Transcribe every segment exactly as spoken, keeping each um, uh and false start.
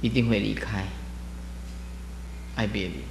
一定会离开，爱别离。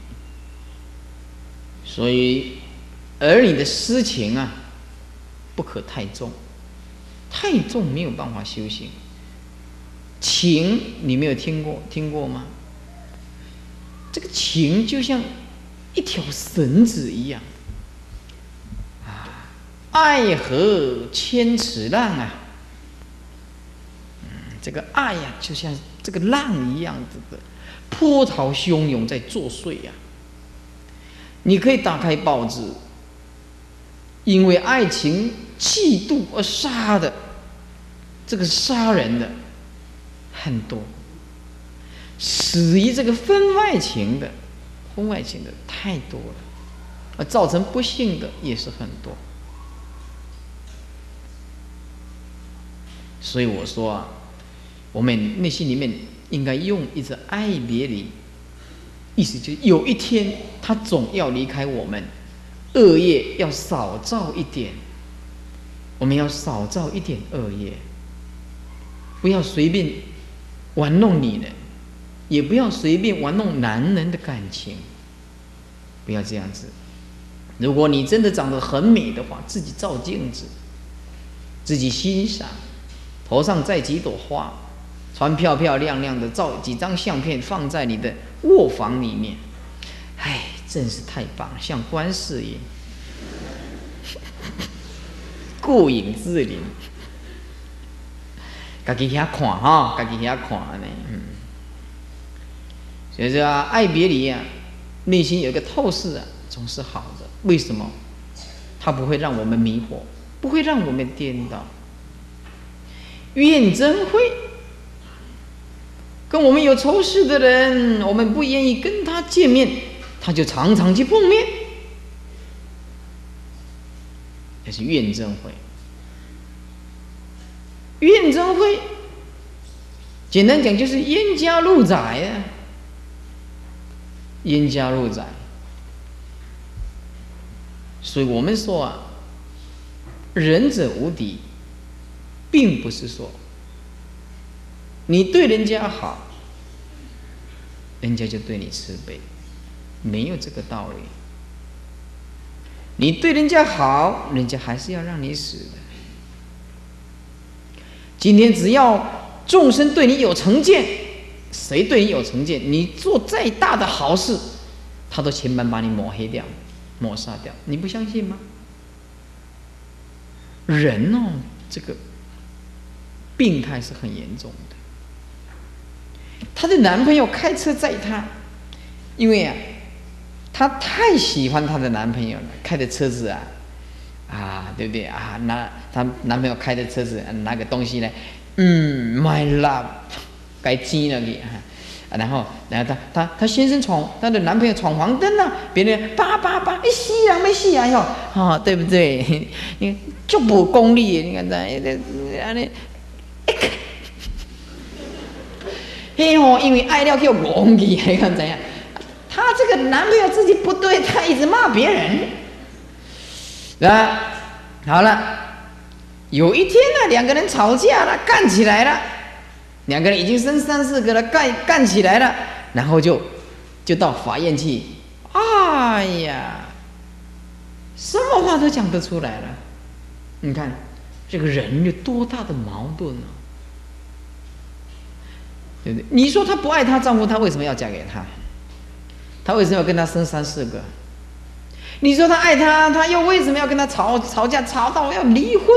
所以儿女的私情啊，不可太重，太重没有办法修行。情你没有听过听过吗？这个情就像一条绳子一样啊，爱河千尺浪啊。嗯，这个爱呀、啊，就像这个浪一样的波涛汹涌在作祟呀、啊。你可以打开报纸，因为爱情嫉妒而杀的，这个杀人的很多，死于这个婚外情的，婚外情的太多了，而造成不幸的也是很多。所以我说啊，我们内心里面应该用一直爱别离，意思就是有一天他总要离开我们，恶业要少造一点，我们要少造一点恶业，不要随便玩弄女人，也不要随便玩弄男人的感情，不要这样子。如果你真的长得很美的话，自己照镜子，自己欣赏，头上栽几朵花，穿漂漂亮亮的，照几张相片放在你的卧房里面，哎，真是太棒了，像观世音，顾影自怜。自己遐看哈，自己遐看呢，嗯。所以说啊，爱别离啊，内心有一个透视啊，总是好的。为什么？它不会让我们迷惑，不会让我们颠倒。怨憎会，跟我们有仇视的人，我们不愿意跟他见面，他就常常去碰面，这是怨憎会。怨憎会，简单讲就是冤家路窄啊，冤家路窄。所以我们说啊，仁者无敌，并不是说你对人家好，人家就对你慈悲，没有这个道理。你对人家好，人家还是要让你死的。今天只要众生对你有成见，谁对你有成见，你做再大的好事，他都千般把你抹黑掉、抹杀掉，你不相信吗？人哦，这个病态是很严重的。她的男朋友开车载她，因为啊，她太喜欢她的男朋友了，开的车子啊。啊，对不对啊？拿她男朋友开的车子，拿个东西呢，嗯 ，my love， 该挤了去啊。然后，然后她她她先生闯，她的男朋友闯黄灯了，别人叭叭叭，哎，死啊没死啊哟，啊，对不对？你就不功利，你看这，安尼，嘿吼，因为爱了叫忘记，你看怎样？她这个男朋友自己不对，她一直骂别人。啊，好了，有一天呢，两个人吵架了，干起来了，两个人已经生三四个了，干干起来了，然后就就到法院去，哎呀，什么话都讲得出来了。你看这个人有多大的矛盾啊，对不对？你说她不爱她丈夫，她为什么要嫁给他？她为什么要跟他生三四个？你说他爱他，他又为什么要跟他吵吵架，吵到要离婚？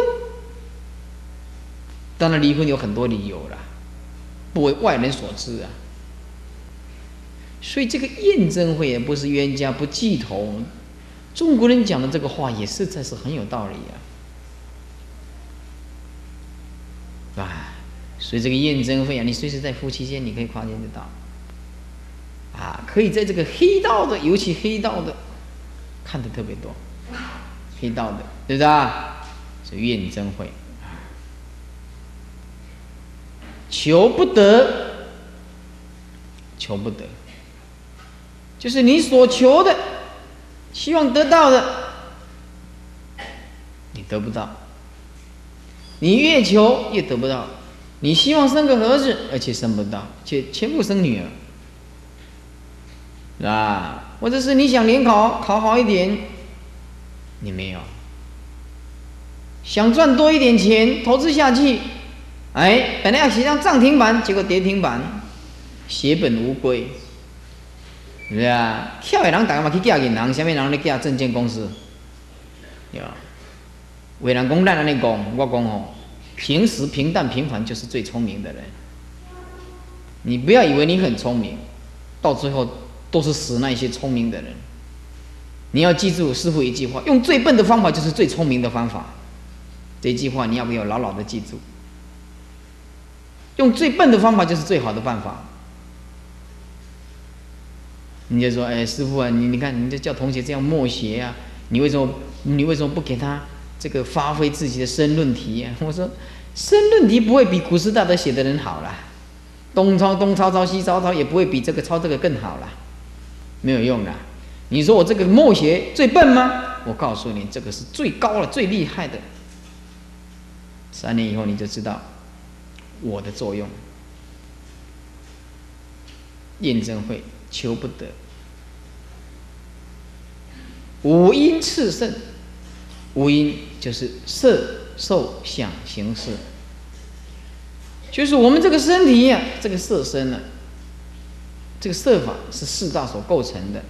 当然，离婚有很多理由啦，不为外人所知啊。所以这个怨憎会也不是冤家不聚头，中国人讲的这个话也实在是很有道理啊，啊，所以这个怨憎会啊，你随时在夫妻间你可以发现得到，啊，可以在这个黑道的，尤其黑道的。看的特别多，黑道的，对不对啊？是怨憎会，求不得，求不得，就是你所求的，希望得到的，你得不到，你越求越得不到， 你希望生个儿子，而且生不到，且全部生女儿，是吧？或者是你想联考考好一点，你没有。想赚多一点钱，投资下去，哎，本来要写上涨停板，结果跌停板，血本无归，是不是啊？跳的人大家嘛去嫁银行，下面人咧嫁证券公司，对吧？有人讲咱安尼讲，我讲吼，平时平淡平凡就是最聪明的人。你不要以为你很聪明，到最后都是死那些聪明的人。你要记住师父一句话：用最笨的方法就是最聪明的方法。这句话你要不要牢牢的记住？用最笨的方法就是最好的办法。你就说，哎，师父啊，你你看，你就叫同学这样默写啊，你为什么你为什么不给他这个发挥自己的申论题啊？我说，申论题不会比古诗大德写的人好啦，东抄东抄抄西抄抄也不会比这个抄这个更好啦，没有用啦。你说我这个默写最笨吗？我告诉你，这个是最高了、最厉害的。三年以后你就知道我的作用。验证会求不得，五阴炽盛，五阴就是色、受、想、行、识，就是我们这个身体呀、啊，这个色身呢、啊，这个色法是四大所构成的，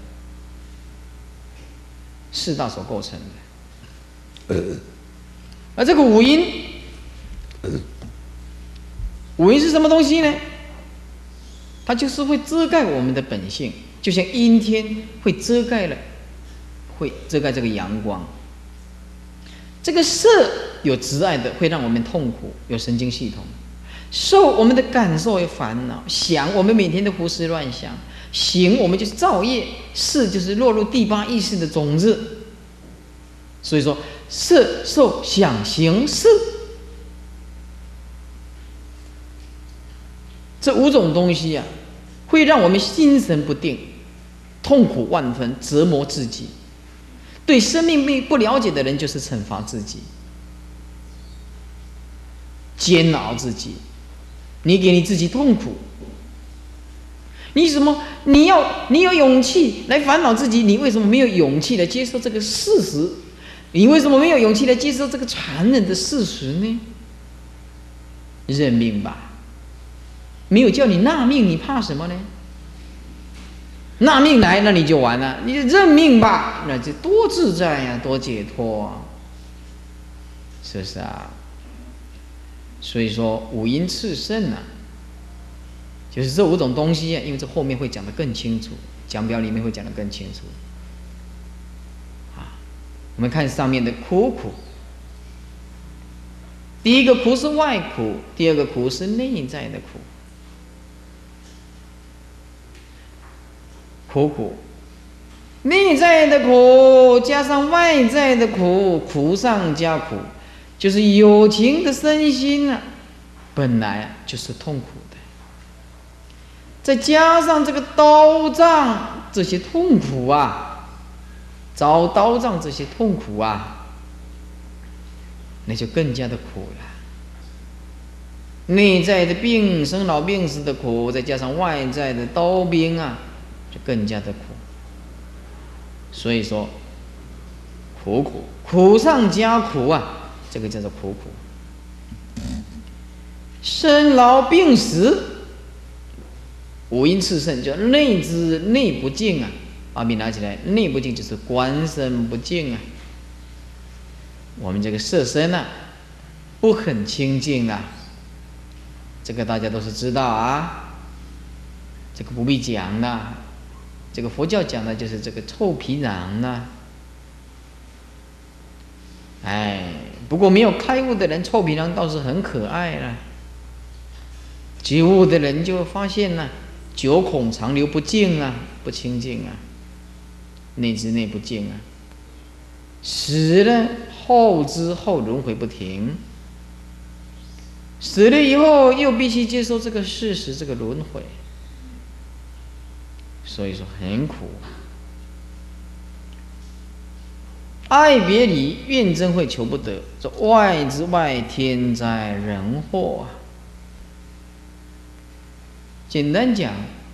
四大所构成的。而这个五阴，五阴是什么东西呢？它就是会遮盖我们的本性，就像阴天会遮盖了，会遮盖这个阳光。这个色有执爱的，会让我们痛苦，有神经系统；受我们的感受有烦恼，想我们每天都胡思乱想，行我们就是造业，识就是落入第八意识的种子。所以说，色、受、想、行、识这五种东西啊，会让我们心神不定，痛苦万分，折磨自己。对生命不了解的人，就是惩罚自己，煎熬自己。你给你自己痛苦，你什么？你要你有勇气来烦恼自己，你为什么没有勇气来接受这个事实？你为什么没有勇气来接受这个残忍的事实呢？认命吧。没有叫你纳命，你怕什么呢？纳命来，那你就完了。你就认命吧，那就多自在呀、啊，多解脱、啊，是不是啊？所以说五阴炽盛啊，就是这五种东西啊。因为这后面会讲得更清楚，讲表里面会讲得更清楚。啊，我们看上面的苦苦，第一个苦是外苦，第二个苦是内在的苦。苦苦，内在的苦加上外在的苦，苦上加苦，就是有情的身心啊，本来啊就是痛苦的，再加上这个刀杖这些痛苦啊，遭刀杖这些痛苦啊，那就更加的苦了。内在的病，生老病死的苦，再加上外在的刀兵啊，就更加的苦。所以说苦苦，苦上加苦啊，这个叫做苦苦。生老病死，五阴炽盛，叫内之内不净啊。把笔拿起来，内不净就是观身不净啊。我们这个色身啊，不很清净啊，这个大家都是知道啊，这个不必讲了。这个佛教讲的就是这个臭皮囊呢，哎，不过没有开悟的人，臭皮囊倒是很可爱了。觉悟的人就发现呢，九孔长流不净啊，不清净啊，内之内不净啊，死了后之后轮回不停，死了以后又必须接受这个事实，这个轮回。所以说很苦，爱别离，怨憎会，求不得。这外之外，天灾人祸啊！ 简单讲，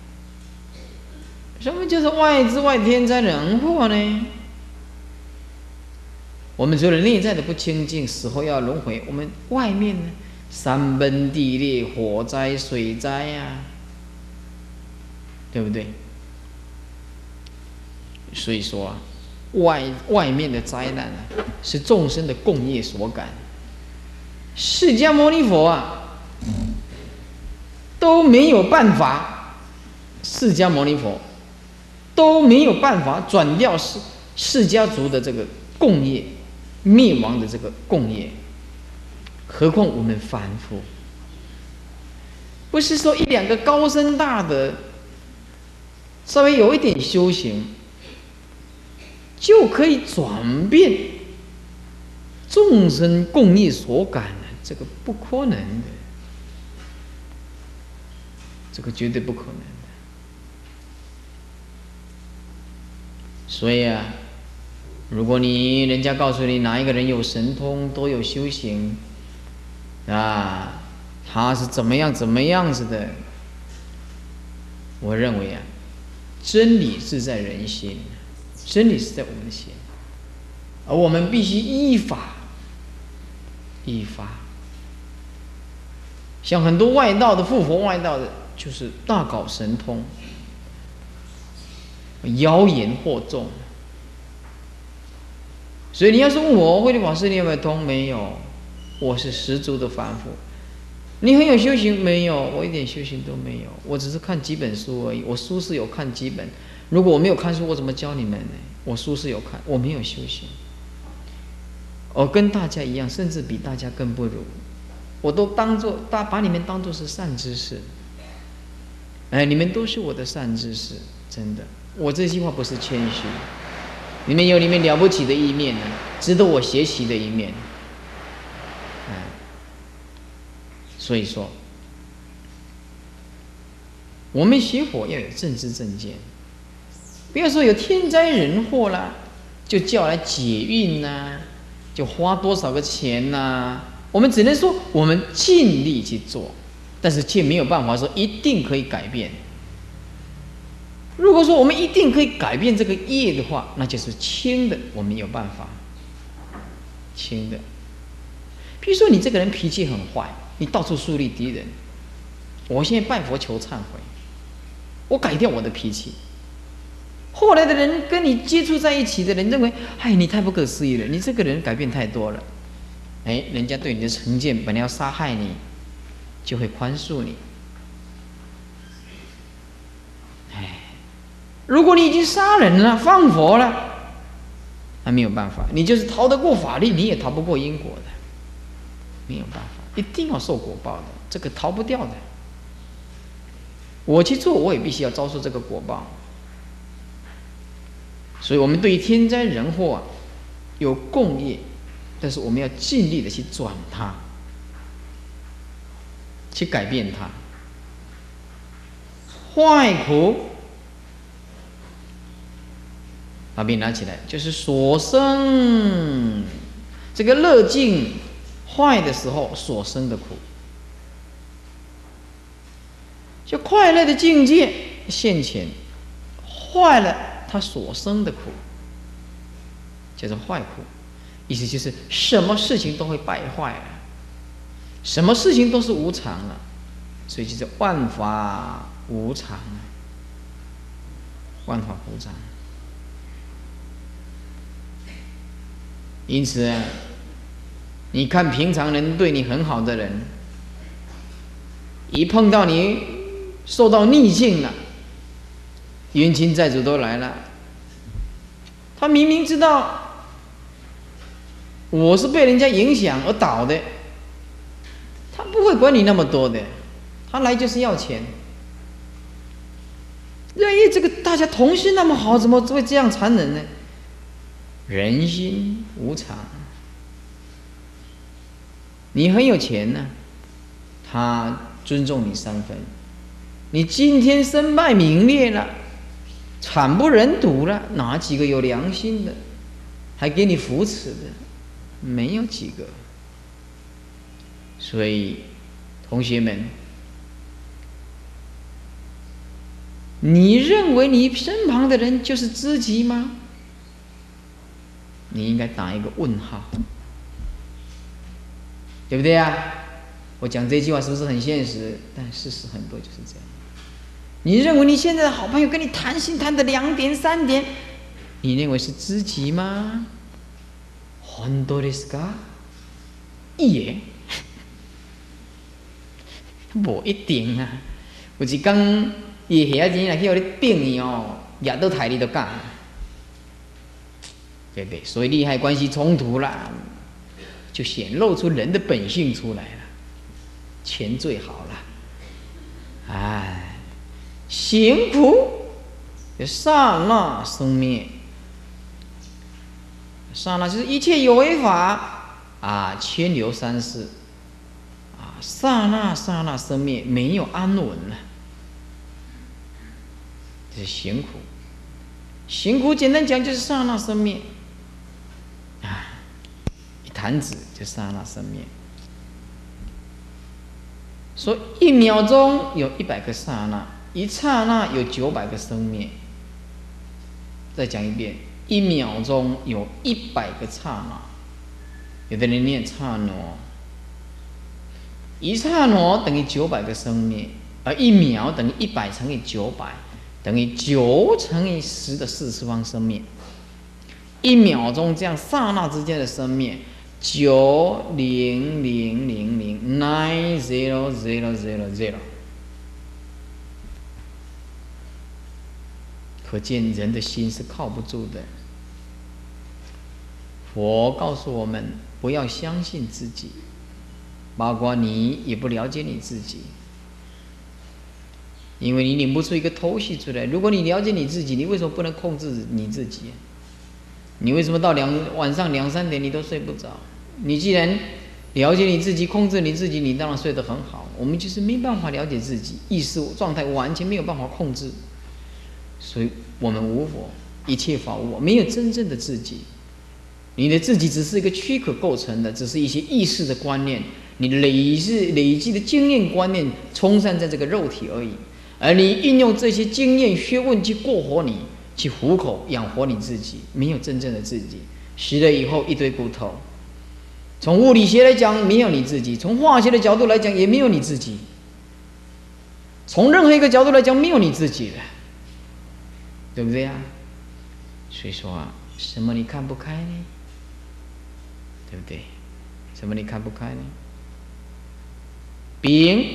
什么就是外之外天灾人祸呢？我们除了内在的不清净，死后要轮回，我们外面呢，山崩地裂、火灾、水灾呀、啊，对不对？所以说啊，外外面的灾难啊，是众生的共业所感。释迦牟尼佛啊，都没有办法，释迦牟尼佛都没有办法转掉释释迦族的这个共业。灭亡的这个共业，何况我们凡夫，不是说一两个高深大德，稍微有一点修行，就可以转变众生共业所感的，这个不可能的，这个绝对不可能的。所以啊。如果你人家告诉你哪一个人有神通，都有修行，啊，他是怎么样怎么样子的，我认为啊，真理是在人心，真理是在我们的心，而我们必须依法，依法。像很多外道的附佛外道的，就是大搞神通，妖言惑众。所以你要是问我慧律法师你有没有通？没有，我是十足的凡夫。你很有修行？没有，我一点修行都没有。我只是看几本书而已。我书是有看几本，如果我没有看书，我怎么教你们呢？我书是有看，我没有修行。我跟大家一样，甚至比大家更不如。我都当做大把你们当作是善知识。哎，你们都是我的善知识，真的。我这句话不是谦虚。你们有你们了不起的一面呢，值得我学习的一面。嗯，所以说，我们学佛要有正知正见，不要说有天灾人祸啦，就叫来解运呐，就花多少个钱呐。我们只能说我们尽力去做，但是却没有办法说一定可以改变。如果说我们一定可以改变这个业的话，那就是轻的，我们有办法。轻的，比如说你这个人脾气很坏，你到处树立敌人，我现在拜佛求忏悔，我改掉我的脾气。后来的人跟你接触在一起的人认为，哎，你太不可思议了，你这个人改变太多了。哎，人家对你的成见本来要杀害你，就会宽恕你。如果你已经杀人了、放火了，那没有办法，你就是逃得过法律，你也逃不过因果的，没有办法，一定要受果报的，这个逃不掉的。我去做，我也必须要遭受这个果报。所以，我们对于天灾人祸啊，有共业，但是我们要尽力的去转它，去改变它。坏苦。把笔拿起来，就是所生这个乐境坏的时候所生的苦，就快乐的境界现前，坏了它所生的苦，叫做坏苦。意思就是什么事情都会败坏了，什么事情都是无常了，所以就是万法无常，万法无常。因此啊，你看平常人对你很好的人，一碰到你受到逆境了，冤亲债主都来了，他明明知道我是被人家影响而倒的，他不会管你那么多的，他来就是要钱。哎，这个大家同心那么好，怎么会这样残忍呢？人心无常，你很有钱呢、啊，他尊重你三分；你今天身败名裂了，惨不忍睹了，哪几个有良心的，还给你扶持的？没有几个。所以，同学们， 你认为你身旁的人就是知己吗？你应该打一个问号，对不对啊？我讲这句话是不是很现实？但事实很多就是这样。你认为你现在的好朋友跟你谈心谈的两点三点，你认为是知己吗？本当ですか？いいえ，无一定啊。有一天，伊下钱来去互你变你哦，抓到台你都干，对不对？所以利害关系冲突啦，就显露出人的本性出来了。钱最好了，哎，行苦就刹那生灭，刹那就是一切有为法啊，牵流三世啊，刹那刹那生灭，没有安稳了。这是行苦，行苦简单讲就是刹那生灭啊，一弹指就刹那生灭。说一秒钟有一百个刹那，一刹那有九百个生灭。再讲一遍，一秒钟有一百个刹那，有的人念刹那，一刹那等于九百个生灭，而一秒等于一百乘以九百，等于九乘以十的四次方生灭。一秒钟这样刹那之间的生灭。九零零零零 nine zero zero zero zero， 可见人的心是靠不住的。佛告诉我们，不要相信自己，包括你也不了解你自己，因为你领不出一个头绪出来。如果你了解你自己，你为什么不能控制你自己？你为什么到两晚上两三点你都睡不着？你既然了解你自己，控制你自己，你当然睡得很好。我们就是没办法了解自己，意识状态完全没有办法控制，所以我们无佛，一切法无我，没有真正的自己。你的自己只是一个躯壳构成的，只是一些意识的观念，你累是累积的经验观念冲散在这个肉体而已。而你运用这些经验学问去过活你，去糊口养活你自己，没有真正的自己。死了以后一堆骨头。从物理学来讲，没有你自己；从化学的角度来讲，也没有你自己；从任何一个角度来讲，没有你自己了，对不对啊？所以说啊，什么你看不开呢？对不对？什么你看不开呢？丙，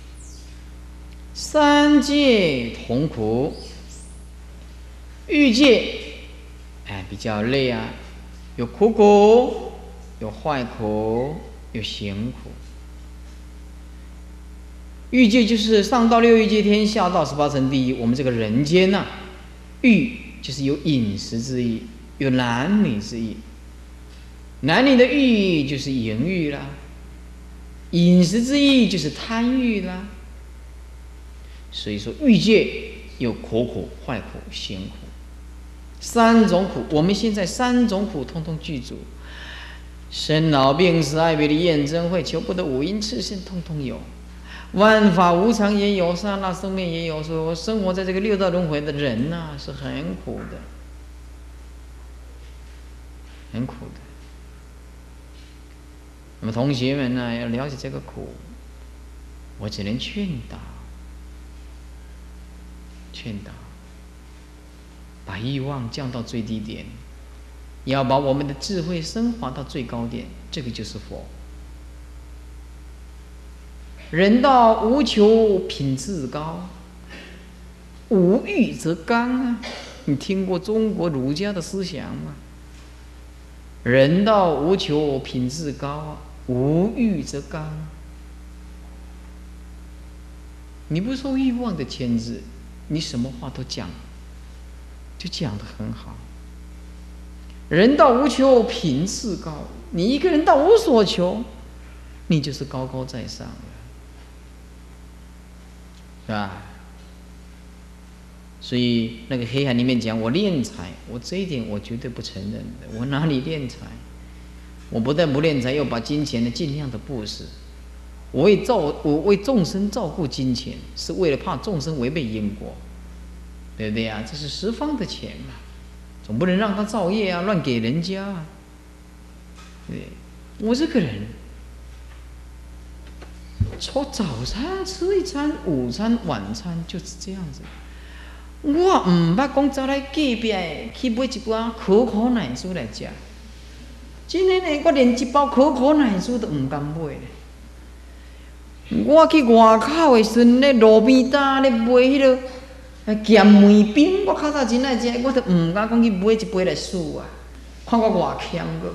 三界同苦，欲界，哎，比较累啊，有苦苦。有坏苦，有行苦。欲界就是上到六欲界天，下到十八层地狱。我们这个人间呐、啊，欲就是有饮食之意，有男女之意。男女的欲就是淫欲啦，饮食之意就是贪欲啦。所以说，欲界有苦苦、坏苦、行苦，三种苦。我们现在三种苦通通具足。生老病死爱别离怨憎会求不得五阴炽盛通通有，万法无常也有，刹那生灭也有。所以我生活在这个六道轮回的人呐、啊，是很苦的，很苦的。那么同学们呢，要了解这个苦，我只能劝导，劝导，把欲望降到最低点。要把我们的智慧升华到最高点，这个就是佛。人道无求品质高，无欲则刚啊！你听过中国儒家的思想吗？人道无求品质高啊，无欲则刚。你不受欲望的牵制，你什么话都讲，就讲得很好。人道无求品质高，你一个人道无所求，你就是高高在上了，是吧？所以那个黑海里面讲我敛财，我这一点我绝对不承认的。我哪里敛财？我不但不敛财，又把金钱呢尽量的布施。我为照我为众生照顾金钱，是为了怕众生违背因果。 对不对啊？这是十方的钱嘛，总不能让他造业啊，乱给人家啊。对，我这个人，从早餐吃一餐，午餐、晚餐就是这样子。我唔捌讲走来隔壁去买一罐可可奶酥来吃，真的呢，我连一包可可奶酥都唔敢买咧。我去外口的时阵咧，路边摊咧卖迄落咸梅冰，我较早真爱食，我都唔敢讲去买一杯来试啊，看我偌强个，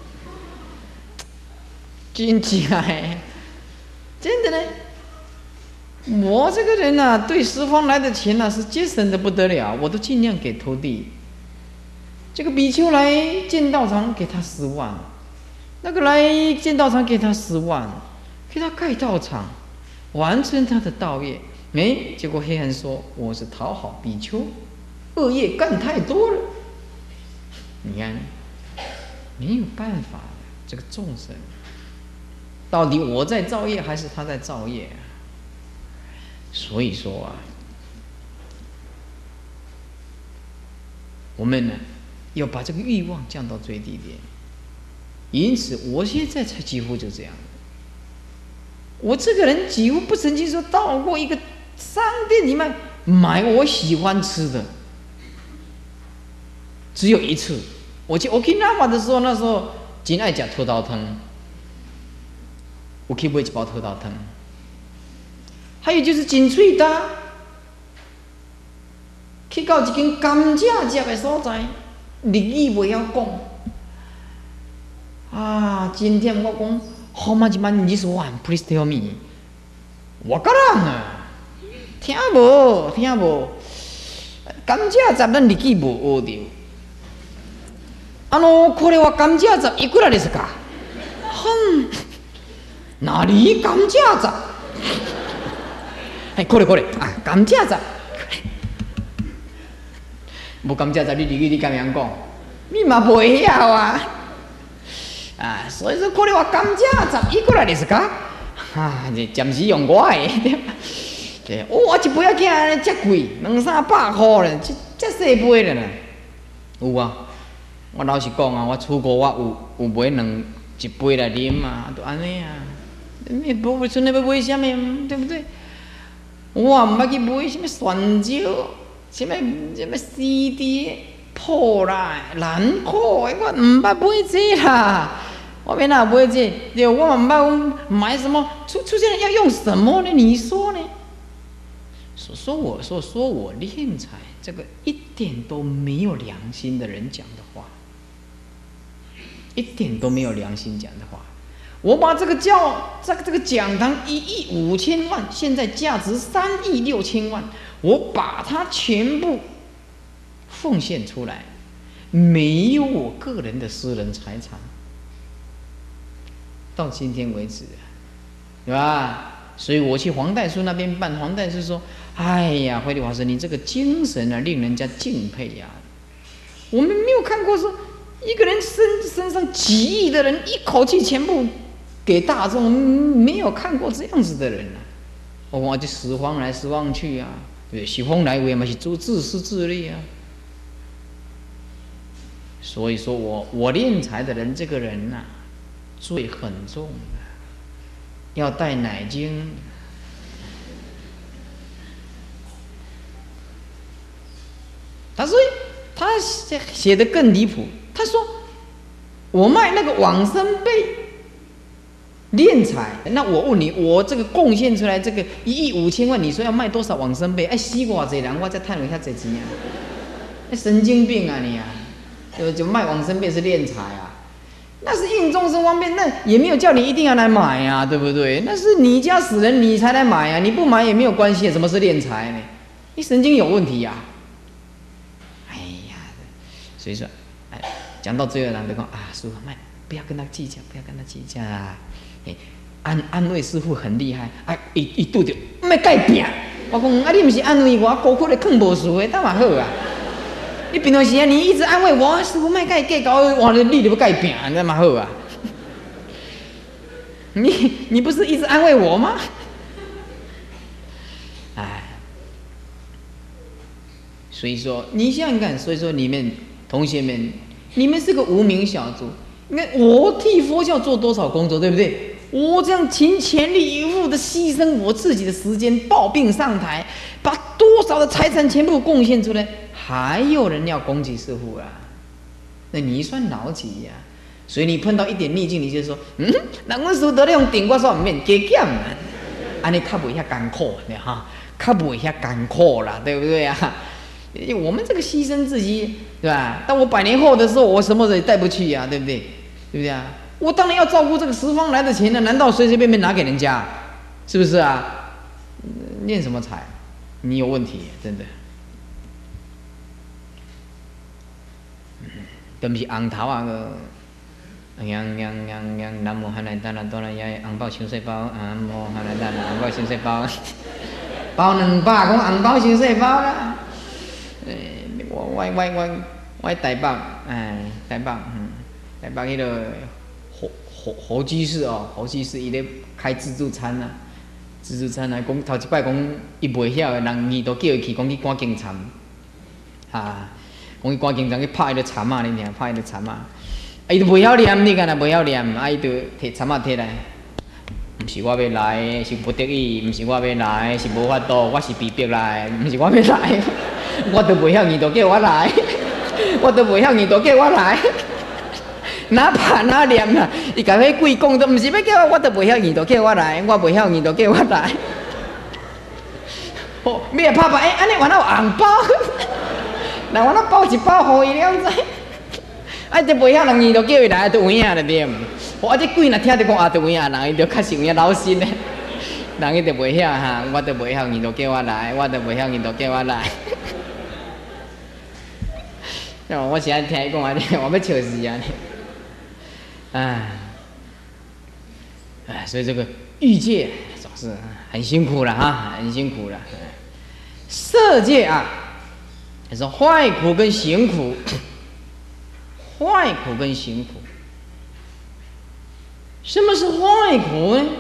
真正诶，真的呢。我这个人啊，对十方来的钱啊是节省的不得了，我都尽量给徒弟。这个比丘来建道场，给他十万；那个来建道场，给他十万，给他盖道场，完成他的道业。没，结果黑暗说我是讨好比丘，恶业干太多了。你看，没有办法，这个众生到底我在造业还是他在造业啊？所以说啊，我们呢要把这个欲望降到最低点。因此，我现在才几乎就这样。我这个人几乎不曾经说到过一个商店里面买我喜欢吃的，只有一次。我去 Okinawa 的时候，那时候真爱吃土豆汤，我去买一包土豆汤。还有就是真喙焦，去到一间甘蔗汁的所在，日语袂晓讲。啊，今天我讲 How much money this one? Please tell me。我个人啊，听无听无，甘蔗汁咱日语无学着。あのこれは甘蔗汁いくらですか？哼，哪里甘蔗汁？哎，これこれ啊，甘蔗汁。无甘蔗汁，你日语你敢样讲？你嘛袂晓啊！啊，所以说これは甘蔗汁いくらですか？啊，这暂时用我的。对，哇，一杯仔囝遮贵，两三百块咧，这这细杯咧呢。有啊，我老实讲啊，我出国我有有买两一杯来啉啊，都安尼啊。你不剩咧要买啥物，对不对？我唔捌去买什么酸椒，什么什么 C D 破啦、兰蔻，我唔捌买这啦。我免哪买这？对，我唔捌买什么，出出现了要用什么呢？你说呢？说说我说说我敛财，这个一点都没有良心的人讲的话，一点都没有良心讲的话。我把这个教这个这个讲堂一亿五千万，现在价值三亿六千万，我把它全部奉献出来，没有我个人的私人财产。到今天为止，对吧？所以我去黄代书那边办，黄代书说：“哎呀，慧律法师，你这个精神啊，令人家敬佩呀、啊。我们没有看过说一个人身身上几亿的人，一口气全部给大众，没有看过这样子的人啊。我就十方来十方去啊，对，十方来为嘛是做自私自利啊。所以说我我敛财的人，这个人呐、啊。”罪很重的，要带乃经。他说，他写的更离谱。他说，我卖那个往生被敛财，那我问你，我这个贡献出来这个一亿五千万，你说要卖多少往生被？哎，死偌济人，我才赚了遐济钱啊！那神经病啊你啊！就就卖往生被是敛财啊！那是应众生方便，那也没有叫你一定要来买啊，对不对？那是你家死人你才来买啊，你不买也没有关系，什么是敛财呢？你神经有问题呀、啊！哎呀，所以说，哎，讲到最后，人就讲啊，师父，卖不要跟他计较，不要跟他计较啊！哎，安安慰师父很厉害，啊，一一拄着卖改变，我讲啊，你不是安慰我，高苦的更无事的，那嘛好啊。你平常时啊，你一直安慰我，师父卖改改搞，哇，你就要改变，那嘛好啊！你你不是一直安慰我吗？ 所以说，你想想看，所以说你们同学们，你们是个无名小卒。你看我替佛教做多少工作，对不对？我这样尽全力以赴的牺牲我自己的时间，抱病上台，把多少的财产全部贡献出来，还有人要攻击师父啊？那你算老几呀、啊？所以你碰到一点逆境，你就说，嗯，那我师父得了用顶，我说唔免加减啊，安尼较不会遐艰苦的哈，较不会遐艰苦啦，对不对啊？我们这个牺牲自己，对吧？当我百年后的时候，我什么也带不去呀、啊，对不对？对不对啊？我当然要照顾这个十方来的钱呢，难道随随便便拿给人家？是不是啊？念什么财？你有问题，真的。都不是红头啊个，样样样样，南无汉来达那多那耶，红包清水包，南无汉来达那红包清水包，包两百，讲红包清水包啦。诶，我我我我我台北，哎，台北，嗯，台北迄个侯侯侯居士哦，侯居士伊咧开自助餐啊，自助餐啊，讲头一摆讲伊袂晓的人，伊都叫伊去讲去赶警察，啊，讲去赶警察去拍伊个惨啊，你听，拍伊个惨啊，伊都袂晓念，你敢若袂晓念，啊，伊就摕惨啊摕来。毋是我要来，是不得已；毋是我要来，是无法度，我是被逼来。毋是我要来，我都袂晓你都叫我来，我都袂晓你都叫我来。哪怕哪念啦，伊甲迄鬼讲都毋是要叫我，我都袂晓你都叫我来，我袂晓你都叫我来。哦，你也拍拍，哎，安尼原来有红包，那原来包一包互伊了知。啊，就袂晓人伊都叫伊来，都有影了对。我这鬼若听着讲啊，都有影，人伊就确实有影老心嘞。人伊就袂晓哈，我都袂晓，你都叫我来，我都袂晓，你都叫我来。我现在听伊讲安尼，我要笑死啊！哎，哎，所以这个欲界总是很辛苦了哈，很辛苦了。色界啊，还是坏苦跟行苦，坏苦跟行苦。什么是坏苦呢？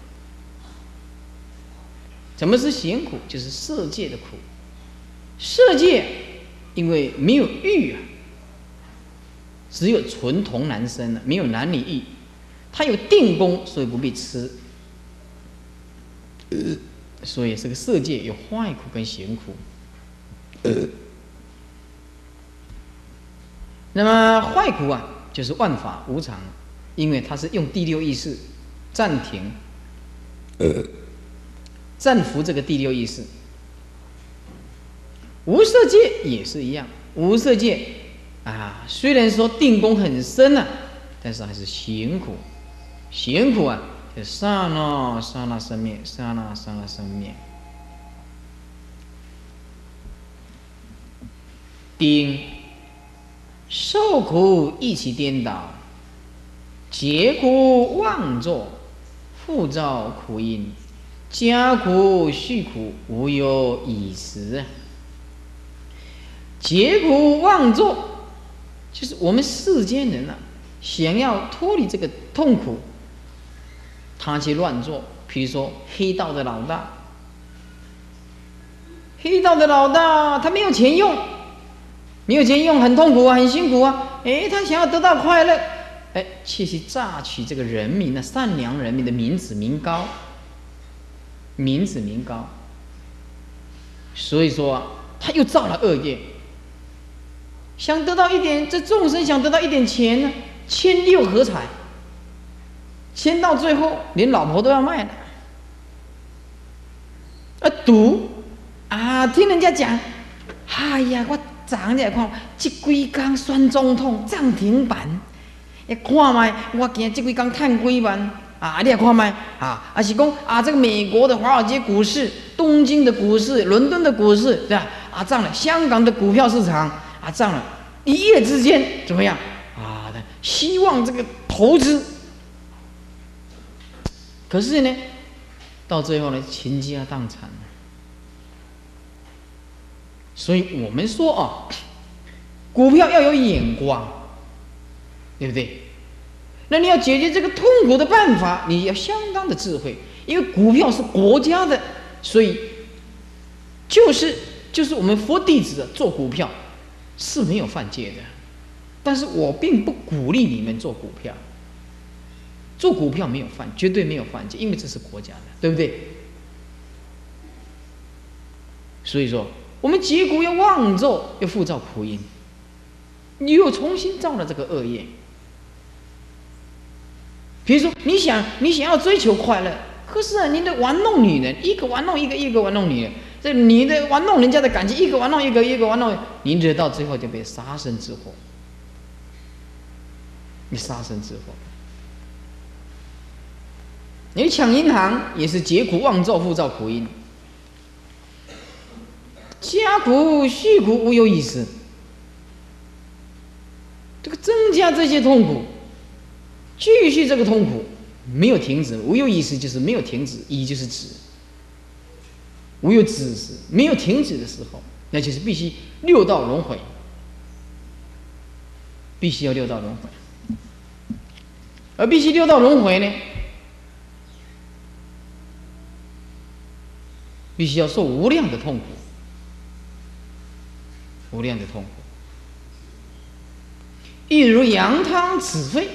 什么是行苦？就是色界的苦。色界因为没有欲啊，只有纯童男生了，没有男女欲。他有定功，所以不必吃。呃、所以这个色界有坏苦跟行苦。呃、那么坏苦啊，就是万法无常。因为它是用第六意识暂停、呃、暂伏这个第六意识。无色界也是一样，无色界啊，虽然说定功很深啊，但是还是行苦，行苦啊，就刹那刹那生灭，刹那刹那生灭。丁受苦一起颠倒。结苦妄作，复造苦因，加苦续苦，无有已时。结苦妄作，就是我们世间人啊，想要脱离这个痛苦，他去乱做。比如说黑道的老大，黑道的老大他没有钱用，没有钱用很痛苦啊，很辛苦啊。哎，他想要得到快乐。哎，窃去榨取这个人民的善良人民的民脂民膏，民脂民膏。所以说、啊，他又造了恶业，想得到一点，这众生想得到一点钱呢，牵六合彩，牵到最后连老婆都要卖了。啊，赌啊，听人家讲，哎呀，我昨日看这几天选总统涨停板。你看卖，我今这几天赚几万啊！你也看卖啊！啊是讲啊，这个美国的华尔街股市、东京的股市、伦敦的股市，对吧？啊涨了，香港的股票市场啊涨了，一夜之间怎么样啊？希望这个投资，可是呢，到最后呢，倾家荡产。所以我们说啊，股票要有眼光。对不对？那你要解决这个痛苦的办法，你要相当的智慧，因为股票是国家的，所以就是就是我们佛弟子做股票是没有犯戒的，但是我并不鼓励你们做股票。做股票没有犯，绝对没有犯戒，因为这是国家的，对不对？所以说，我们结果要妄咒，要复造苦因，你又重新造了这个恶业。比如说，你想你想要追求快乐，可是啊，你的玩弄女人，一个玩弄一个，一个玩弄女人，这你的玩弄人家的感情，一个玩弄一个，一个玩弄，你惹到最后就被杀身之祸。你杀身之祸。你抢银行也是结苦妄咒，复造苦因，加苦续苦无有意思。这个增加这些痛苦，继续这个痛苦没有停止，无有意思就是没有停止，一就是止，无有止时没有停止的时候，那就是必须六道轮回，必须要六道轮回，而必须六道轮回呢？必须要受无量的痛苦，无量的痛苦，一如羊汤止沸，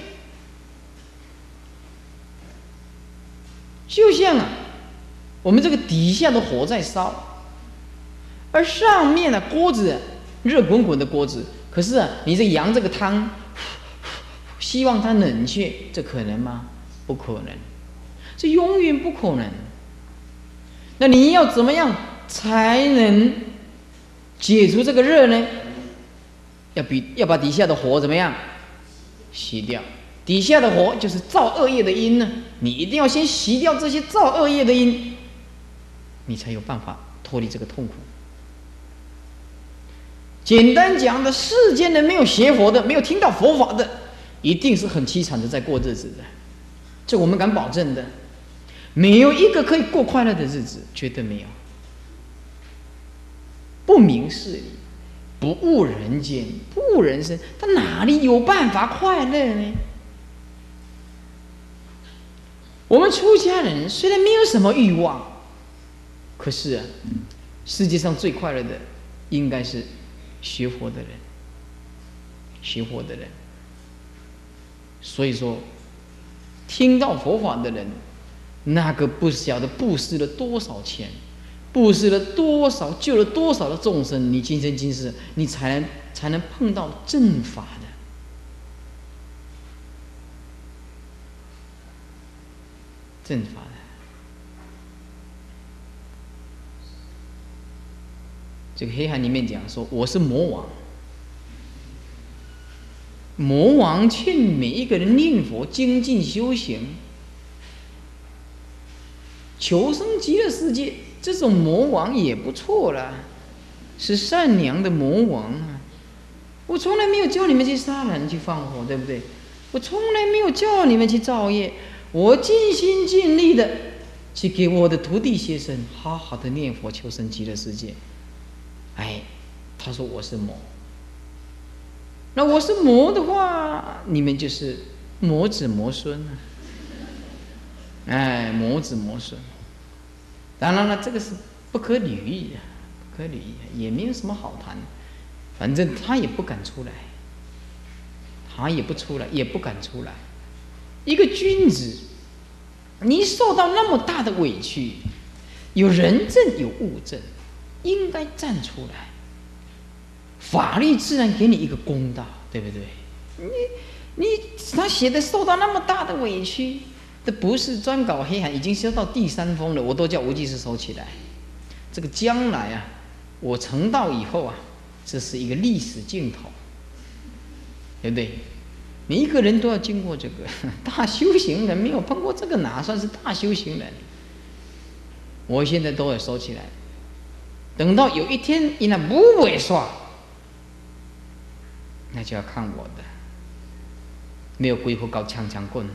就像啊，我们这个底下的火在烧，而上面的锅子热滚滚的锅子，可是啊，你这羊这个汤，希望它冷却，这可能吗？不可能，这永远不可能。那你要怎么样才能解除这个热呢？要比要把底下的火怎么样熄掉？底下的火就是造恶业的因呢，你一定要先熄掉这些造恶业的因，你才有办法脱离这个痛苦。简单讲的，世间人没有学佛的，没有听到佛法的，一定是很凄惨的在过日子的，这我们敢保证的。没有一个可以过快乐的日子，绝对没有。不明事理，不悟人间，不悟人生，他哪里有办法快乐呢？我们出家人虽然没有什么欲望，可是啊，世界上最快乐的应该是学佛的人，学佛的人。所以说，听到佛法的人，那个不晓得布施了多少钱，布施了多少，救了多少的众生，你今生今世你才能才能碰到正法的。正法的。这个黑函里面讲说，我是魔王，魔王劝每一个人念佛精进修行，求生极乐世界，这种魔王也不错啦，是善良的魔王啊！我从来没有叫你们去杀人、去放火，对不对？我从来没有叫你们去造业，我尽心尽力的去给我的徒弟学生好好的念佛，求生极乐世界。哎，他说我是魔，那我是魔的话，你们就是魔子魔孙啊！哎，魔子魔孙。当然了，这个是不可理喻的，不可理喻，也没有什么好谈。反正他也不敢出来，他也不出来，也不敢出来。一个君子，你受到那么大的委屈，有人证有物证，应该站出来。法律自然给你一个公道，对不对？你你他写的受到那么大的委屈。这不是专搞黑函，已经收到第三封了，我都叫无忌师收起来。这个将来啊，我成道以后啊，这是一个历史镜头，对不对？每一个人都要经过这个。大修行人没有碰过这个，哪算是大修行人？我现在都要收起来，等到有一天你那不萎缩，那就要看我的，没有鬼火搞枪枪棍。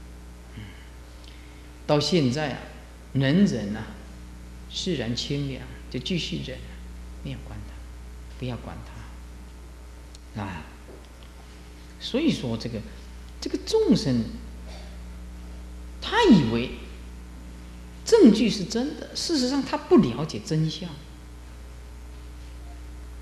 到现在啊，能忍啊，释然清凉，就继续忍，没有管他，不要管他啊。所以说，这个这个众生，他以为证据是真的，事实上他不了解真相。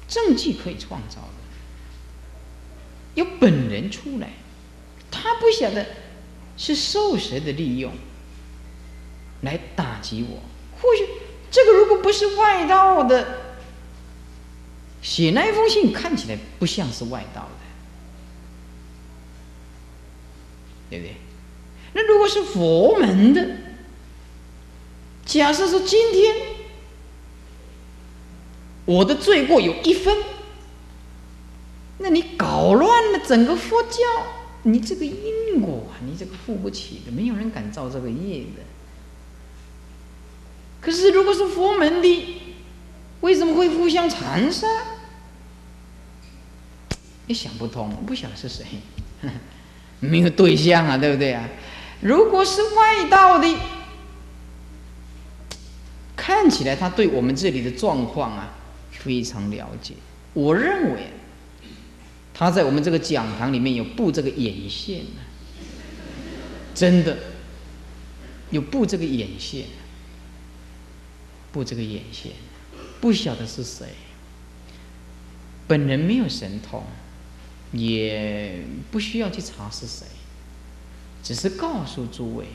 政绩可以创造的，有本人出来，他不晓得是受谁的利用来打击我。或许这个如果不是外道的，写那一封信看起来不像是外道的，对不对？那如果是佛门的，假设说今天我的罪过有一分，那你搞乱了整个佛教，你这个因果啊，你这个负不起的，没有人敢造这个业的。可是如果是佛门的，为什么会互相残杀？你想不通，不晓得是谁，没有对象啊，对不对啊？如果是外道的，看起来他对我们这里的状况啊非常了解。我认为他在我们这个讲堂里面有布这个眼线啊，真的有布这个眼线，布这个眼线，不晓得是谁。本人没有神通，也不需要去查是谁，只是告诉诸位，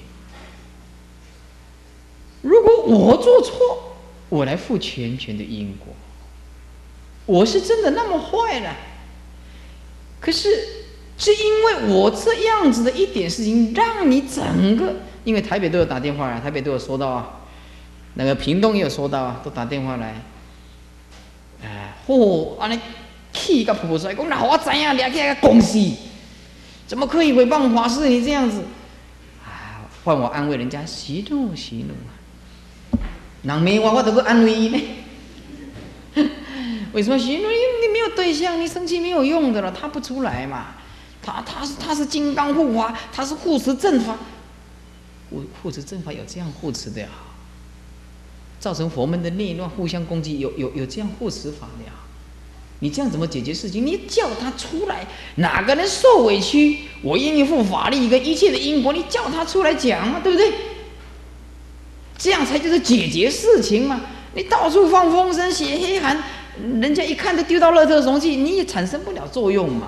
如果我做错，我来负全权的因果。我是真的那么坏了，可是是因为我这样子的一点事情，让你整个，因为台北都有打电话来，台北都有收到啊，那个屏东也有收到啊，都打电话来，哎，嚯，安尼气个婆出来，讲那我知影，掠起来个公司，怎么可以诽谤法师？你这样子，啊，换我安慰人家，息怒息怒啊，人没我，我都不安慰伊呢。为什么息怒？因为你没有对象，你生气没有用的了，他不出来嘛。他他是他是金刚护法，他是护持正法，护护持正法有这样护持的呀，造成佛门的内乱，互相攻击，有有有这样护持法的呀。你这样怎么解决事情？你叫他出来，哪个人受委屈，我愿意负法律跟一切的因果，你叫他出来讲嘛，对不对？这样才就是解决事情嘛。你到处放风声，写黑函，人家一看都丢到垃圾容器，你也产生不了作用嘛。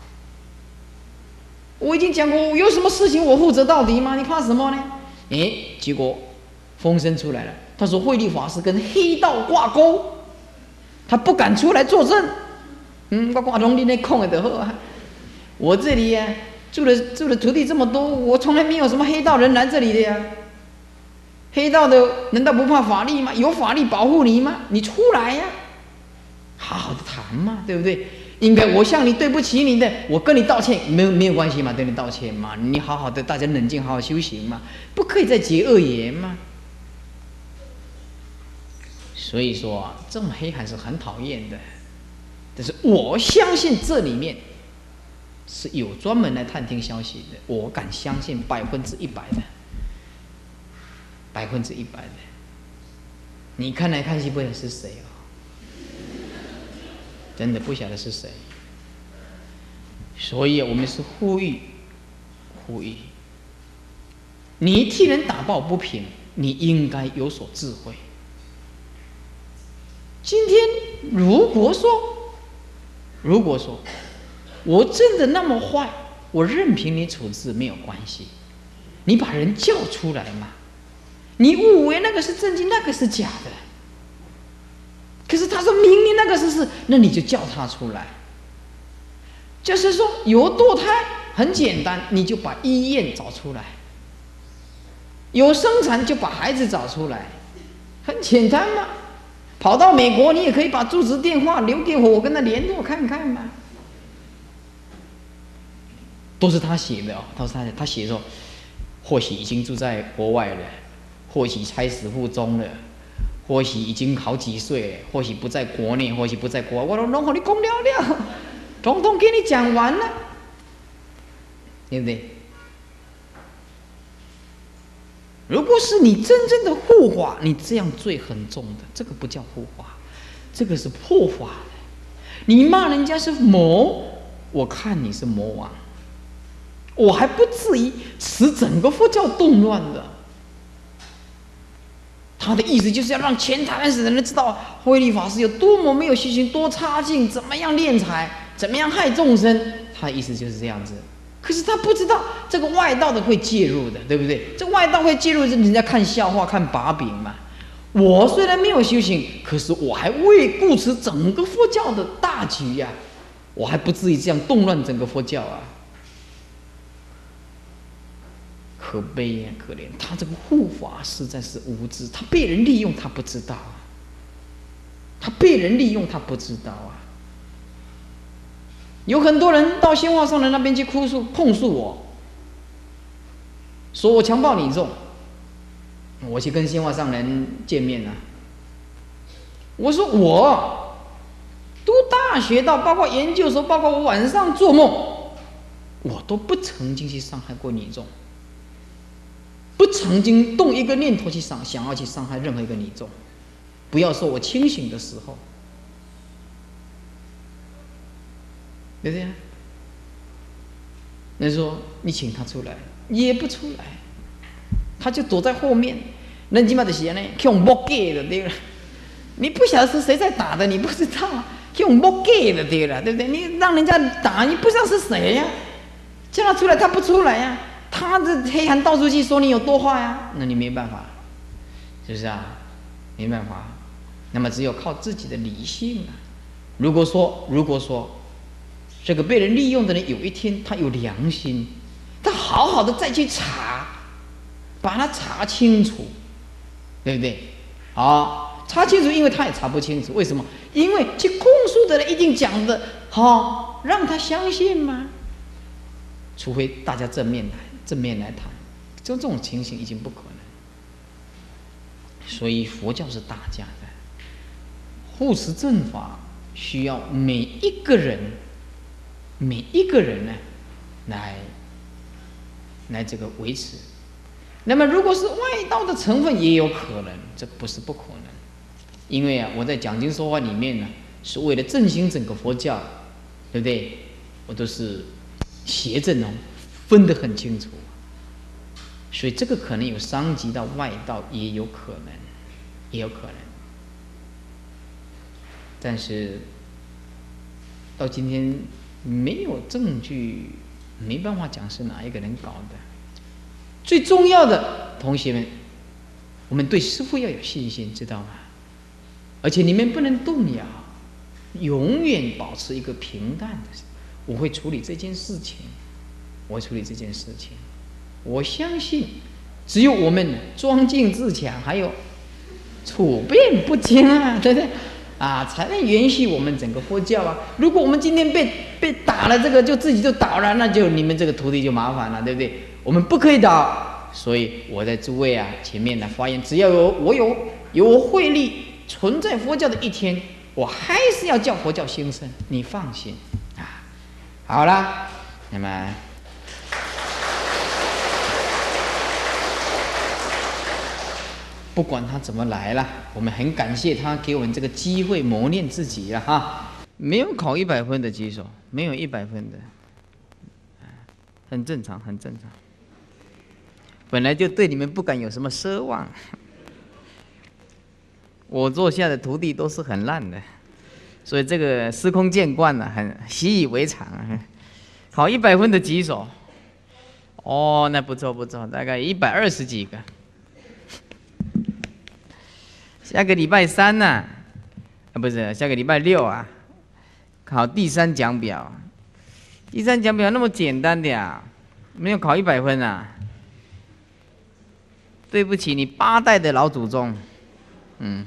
我已经讲过，有什么事情我负责到底吗？你怕什么呢？哎，结果风声出来了，他说慧律法师跟黑道挂钩，他不敢出来作证。嗯，我挂龙你那空的就好啊。我这里呀、啊，住的住的徒弟这么多，我从来没有什么黑道人来这里的呀。黑道的难道不怕法律吗？有法律保护你吗？你出来呀、啊，好好的谈嘛，对不对？应该我向你对不起你的，我跟你道歉，没有没有关系嘛，跟你道歉嘛，你好好的，大家冷静，好好修行嘛，不可以再结恶缘嘛。所以说啊，这种黑函是很讨厌的，但是我相信这里面是有专门来探听消息的，我敢相信百分之一百的。百分之一百的，你看来看去不晓得是谁哦，真的不晓得是谁。所以我们是呼吁，呼吁，你替人打抱不平，你应该有所智慧。今天如果说，如果说我真的那么坏，我任凭你处置没有关系，你把人叫出来嘛。你误为那个是正经，那个是假的。可是他说明明那个是是，那你就叫他出来。就是说有堕胎很简单，你就把医院找出来；有生产就把孩子找出来，很简单嘛。跑到美国，你也可以把住址电话留给我，我跟他联络看看嘛。都是他写的哦，都是他他写说，或许已经住在国外了。或许差死附中了，或许已经好几岁了，或许不在国内，或许不在国外，我都拢和你讲了了，统统给你讲完了，对不对？如果是你真正的护法，你这样罪很重的，这个不叫护法，这个是破法的。你骂人家是魔，我看你是魔王，我还不至于使整个佛教动乱的。 他的意思就是要让全台湾省的人知道慧律法师有多么没有修行，多差劲，怎么样敛财，怎么样害众生。他的意思就是这样子。可是他不知道这个外道的会介入的，对不对？这外道会介入，人家看笑话、看把柄嘛。我虽然没有修行，可是我还为顾持整个佛教的大局呀、啊，我还不至于这样动乱整个佛教啊。可悲呀、啊，可怜！他这个护法实在是无知，他被人利用，他不知道啊。他被人利用，他不知道啊。有很多人到仙化上人那边去哭诉、控诉我，说我强暴你众。我去跟仙化上人见面啊，我说我读大学到包括研究所，包括我晚上做梦，我都不曾经去伤害过你众，不曾经动一个念头去想想要去伤害任何一个你众，不要说我清醒的时候，对不对？人说你请他出来，也不出来，他就躲在后面。人起码的写呢，用摸给的对了。你不晓得是谁在打的，你不知道，用摸给的对了，对不对？你让人家打，你不知道是谁呀、啊？叫他出来，他不出来呀、啊。他这黑函到处去说你有多坏呀、啊，那你没办法，是不是啊？没办法。那么只有靠自己的理性啊。如果说，如果说这个被人利用的人有一天他有良心，他好好的再去查，把他查清楚。对不对？好，查清楚，因为他也查不清楚，为什么？因为去控诉的人一定讲的好，让他相信吗？除非大家正面来，正面来谈，就这种情形已经不可能。所以佛教是大家的，护持正法需要每一个人，每一个人呢，来来这个维持。那么，如果是外道的成分，也有可能，这不是不可能。因为啊，我在讲经说法里面呢，是为了振兴整个佛教，对不对？我都是邪正哦，分得很清楚。所以这个可能有伤及到外道，也有可能，也有可能。但是到今天没有证据，没办法讲是哪一个人搞的。最重要的，同学们，我们对师父要有信心，知道吗？而且你们不能动摇，永远保持一个平淡的。我会处理这件事情，我会处理这件事情。我相信，只有我们庄敬自强，还有处变不惊啊，对不对？啊，才能延续我们整个佛教啊！如果我们今天被被打了，这个就自己就倒了，那就你们这个徒弟就麻烦了，对不对？我们不可以倒，所以我在诸位啊前面来发言，只要有我有有我慧力存在佛教的一天，我还是要叫佛教兴盛，你放心啊。好了，那么不管他怎么来了，我们很感谢他给我们这个机会磨练自己了哈。没有考一百分的举手，没有一百分的，很正常，很正常。本来就对你们不敢有什么奢望，我做下的徒弟都是很烂的，所以这个司空见惯了，很习以为常。考一百分的举手，哦，那不错不错，大概一百二十几个。下个礼拜三呢、啊，啊不是下个礼拜六啊，考第三讲表。第三讲表那么简单的呀，没有考一百分啊。对不起，你八代的老祖宗，嗯。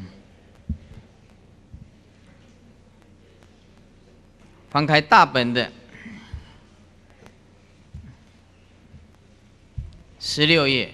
翻开大本的十六页，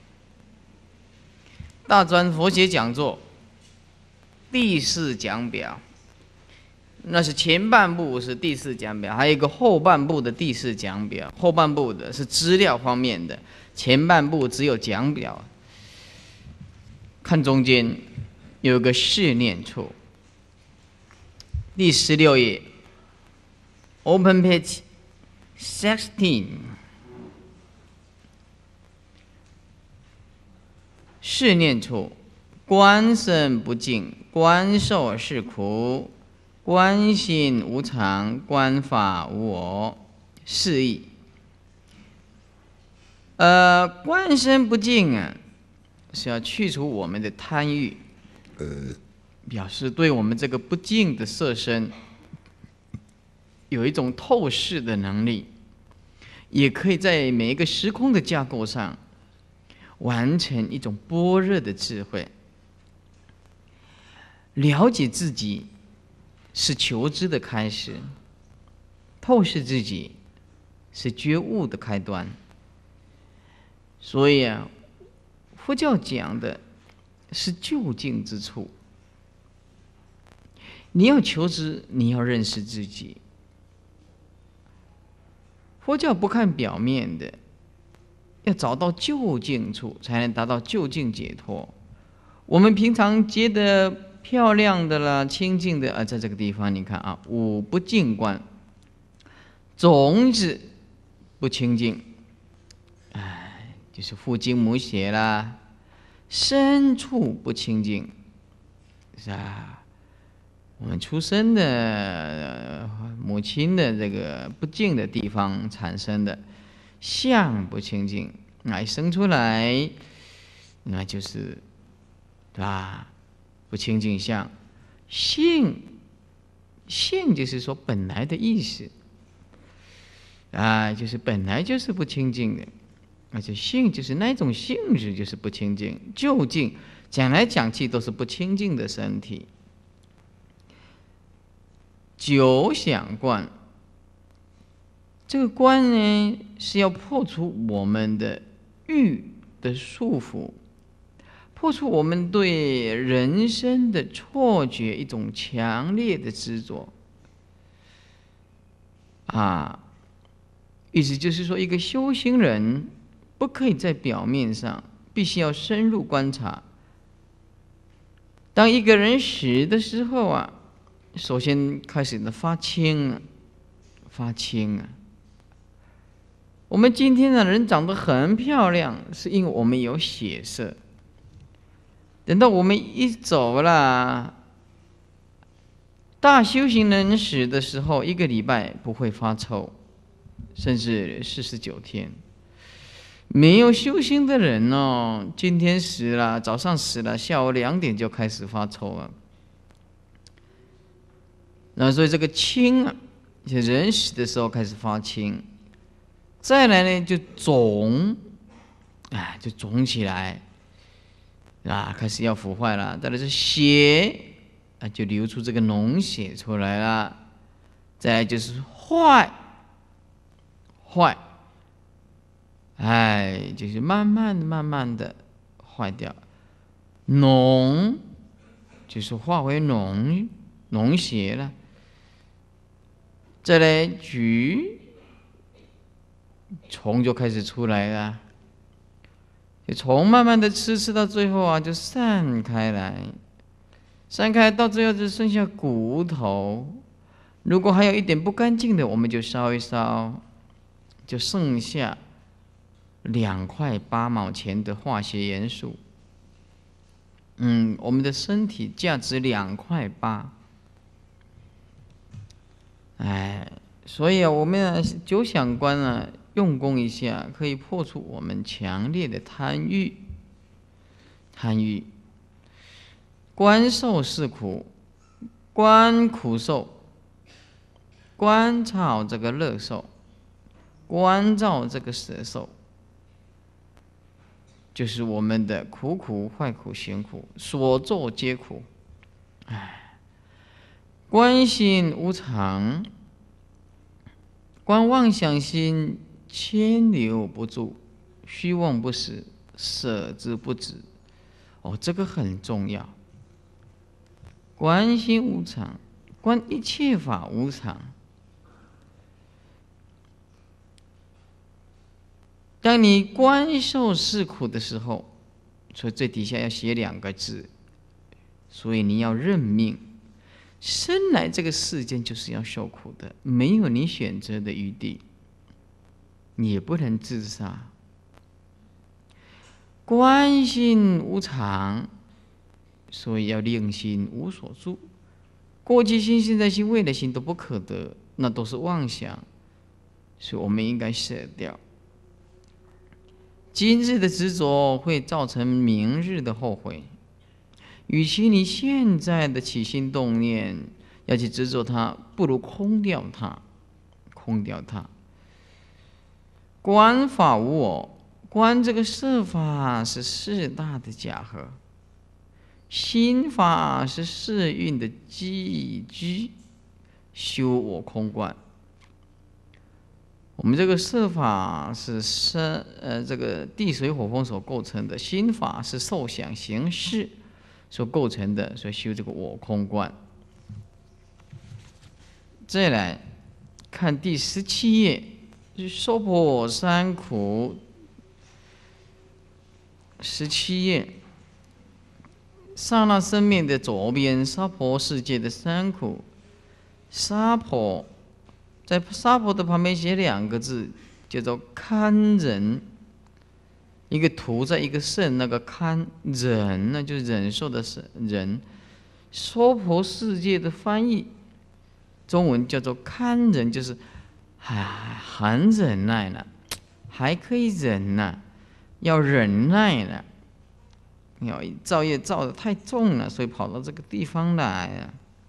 大专佛学讲座第四讲表，那是前半部是第四讲表，还有一个后半部的第四讲表。后半部的是资料方面的，前半部只有讲表。看中间有个试念处，第十六页 ，Open Page Sixteen， 试念处观身不净，观受是苦，观心无常，观法无我，是义。呃，观身不净啊，是要去除我们的贪欲，表示对我们这个不净的色身有一种透视的能力，也可以在每一个时空的架构上完成一种般若的智慧。了解自己是求知的开始，透视自己是觉悟的开端。所以啊，佛教讲的是究竟之处。你要求知，你要认识自己。佛教不看表面的，要找到究竟处，才能达到究竟解脱。我们平常觉得漂亮的啦、清净的啊，在这个地方你看啊，五不净观，种子不清净，哎，就是父精母血啦，深处不清净，是啊。我们出生的母亲的这个不净的地方产生的相不清净，那生出来，那就是啊不清净相。性性就是说本来的意思啊，就是本来就是不清净的，而且性就是那种性质就是不清净。究竟讲来讲去都是不清净的身体。九想观，这个观呢是要破除我们的欲的束缚，破除我们对人生的错觉一种强烈的执着啊。意思就是说，一个修行人不可以在表面上，必须要深入观察。当一个人死的时候啊，首先开始的发青啊，发青啊。我们今天的人长得很漂亮，是因为我们有血色。等到我们一走了，大修行人死的时候，一个礼拜不会发臭，甚至四十九天。没有修行的人哦，今天死了，早上死了，下午两点就开始发臭了。那所以这个青啊，就人死的时候开始发青，再来呢就肿，啊就肿起来，啊开始要腐坏了。再来是血，啊就流出这个脓血出来了。再来就是坏，坏，哎就是慢慢的、慢慢的坏掉。脓就是化为脓脓血了。再来菊，虫就开始出来了，虫慢慢的吃，吃到最后啊，就散开来，散开到最后就剩下骨头。如果还有一点不干净的，我们就烧一烧，就剩下两块八毛钱的化学元素。嗯，我们的身体价值两块八。哎，所以啊，我们啊九想观啊，用功一下，可以破除我们强烈的贪欲。贪欲，观受是苦，观苦受，观照这个乐受，观照这个舍受，就是我们的苦苦、坏苦、行苦，所作皆苦。哎。观心无常，观妄想心牵流不住，虚妄不实，舍之不止。哦，这个很重要。观心无常，观一切法无常。当你观受是苦的时候，所以最底下要写两个字，所以你要认命。生来这个世间就是要受苦的，没有你选择的余地，你也不能自杀。观心无常， 所以要令心无所住。过去心、现在心、未来心都不可得，那都是妄想，所以我们应该舍掉。今日的执着会造成明日的后悔，与其你现在的起心动念要去执着它，不如空掉它，空掉它。观法无我，观这个色法是四大的假合，心法是四蕴的寄居，修我空观。我们这个色法是生呃这个地水火风所构成的，心法是受想行识所构成的，所以修这个我空观。再来看第十七页，娑婆三苦。十七页，刹那生命的左边，娑婆世界的三苦。娑婆，在娑婆的旁边写两个字，叫做堪忍。一个土在一个胜，那个堪忍呢，就是忍受的忍。娑婆世界的翻译，中文叫做堪忍，就是啊，很忍耐了，还可以忍呢，要忍耐了。要造业造得太重了，所以跑到这个地方来啊，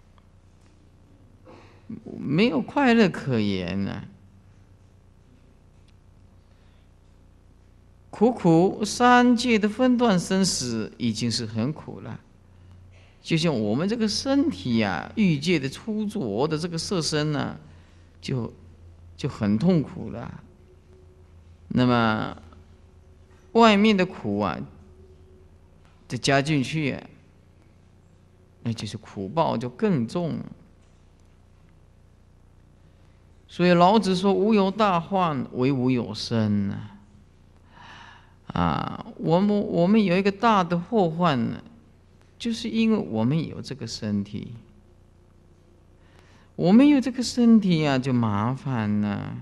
没有快乐可言了。苦苦三界的分段生死已经是很苦了，就像我们这个身体呀、啊，欲界的粗浊的这个色身呢、啊，就就很痛苦了。那么外面的苦啊，再加进去、啊，那就是苦报就更重了。所以老子说：“无有大患，唯无有生啊！”啊，我们我们有一个大的祸患呢，就是因为我们有这个身体，我们有这个身体啊，就麻烦了。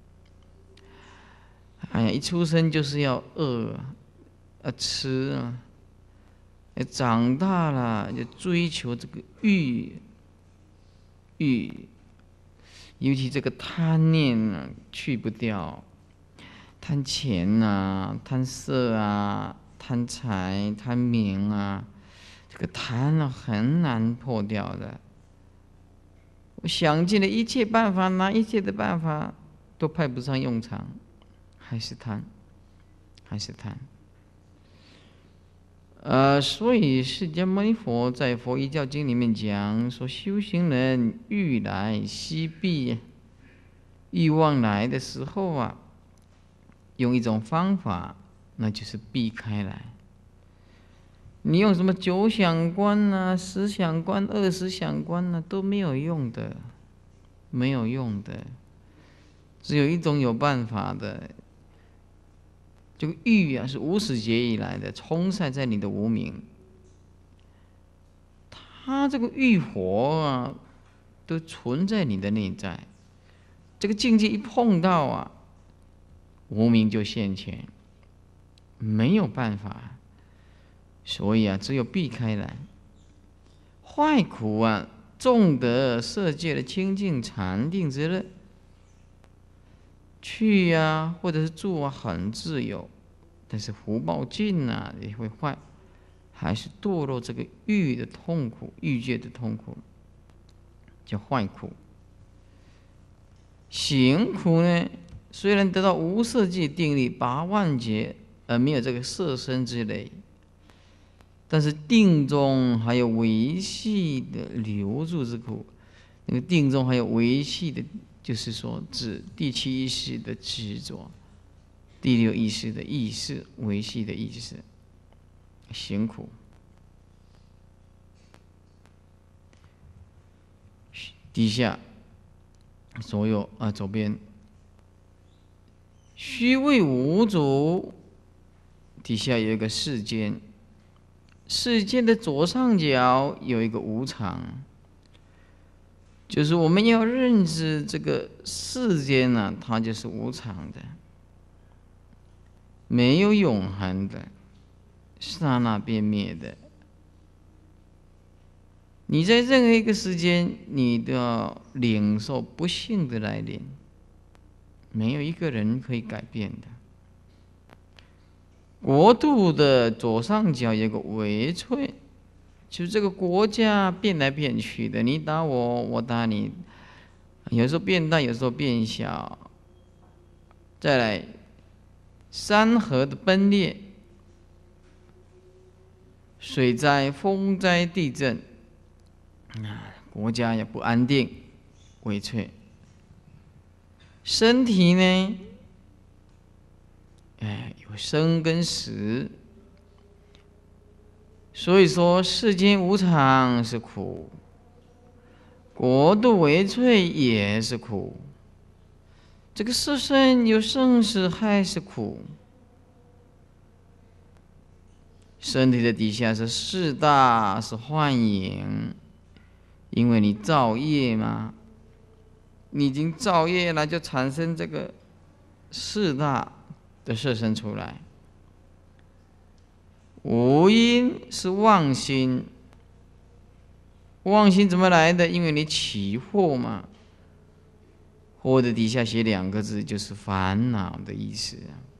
哎呀，一出生就是要饿，啊吃啊，长大了就追求这个欲，欲，尤其这个贪念啊，去不掉。贪钱啊，贪色啊，贪财，贪名啊，这个贪啊很难破掉的。我想尽了一切办法，拿一切的办法都派不上用场，还是贪，还是贪。呃，所以释迦牟尼佛在《佛遗教经》里面讲说，修行人欲来昔避，欲望来的时候啊，用一种方法，那就是避开来。你用什么九想观啊、十想观、二十想观啊，都没有用的，没有用的。只有一种有办法的，这个欲啊，是无始劫以来的冲塞在你的无明。它这个欲火啊，都存在你的内在。这个境界一碰到啊，无明就现前，没有办法，所以啊，只有避开来。坏苦啊，重得色界的清净禅定之乐，去呀、啊，或者是住啊，很自由，但是福报尽啊，也会坏，还是堕落这个欲的痛苦，欲界的痛苦，叫坏苦。行苦呢？虽然得到无色界定力八万劫，而没有这个色身之类，但是定中还有维系的留住之苦。那个定中还有维系的，就是说指第七意识的执着，第六意识的意识，维系的意识。行苦。底下左右啊，左边。虚位无主，底下有一个世间，世间的左上角有一个无常，就是我们要认知这个世间呢、啊，它就是无常的，没有永恒的，刹那变灭的， 你在任何一个时间，你都要领受不幸的来临，没有一个人可以改变的。国度的左上角有个微脆，就这个国家变来变去的，你打我，我打你，有时候变大，有时候变小。再来，山河的崩裂，水灾、风灾、地震，啊，国家也不安定，微脆。身体呢，哎，有生跟死，所以说世间无常是苦，国度微脆也是苦。这个世身有生死还是苦。身体的底下是四大，是幻影，因为你造业嘛，你已经造业了，就产生这个四大的色身出来。无因是妄心，妄心怎么来的？因为你起惑嘛。惑的底下写两个字，就是烦恼的意思。